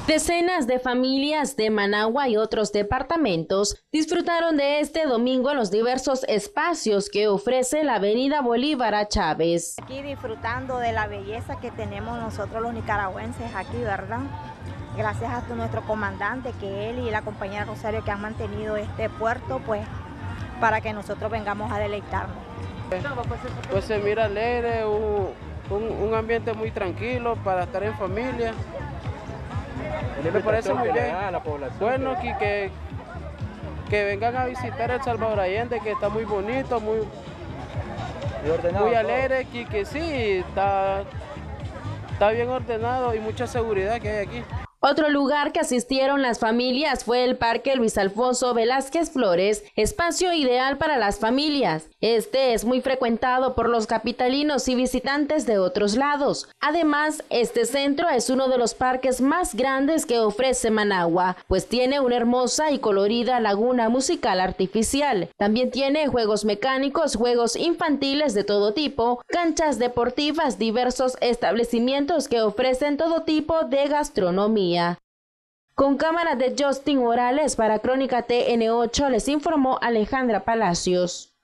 Decenas de familias de Managua y otros departamentos disfrutaron de este domingo en los diversos espacios que ofrece la Avenida Bolívar a Chávez. Aquí disfrutando de la belleza que tenemos nosotros los nicaragüenses aquí, ¿verdad? Gracias a nuestro comandante, que él y la compañera Rosario que han mantenido este puerto, pues, para que nosotros vengamos a deleitarnos. Pues se mira alegre, un ambiente muy tranquilo para estar en familia. Me parece muy bien. Bueno, que vengan a visitar El Salvador Allende, que está muy bonito, muy ordenado, muy alegre, que sí, está bien ordenado y mucha seguridad que hay aquí. Otro lugar que asistieron las familias fue el Parque Luis Alfonso Velázquez Flores, espacio ideal para las familias. Este es muy frecuentado por los capitalinos y visitantes de otros lados. Además, este centro es uno de los parques más grandes que ofrece Managua, pues tiene una hermosa y colorida laguna musical artificial. También tiene juegos mecánicos, juegos infantiles de todo tipo, canchas deportivas, diversos establecimientos que ofrecen todo tipo de gastronomía. Con cámara de Justin Morales para Crónica TN8 les informó Alejandra Palacios.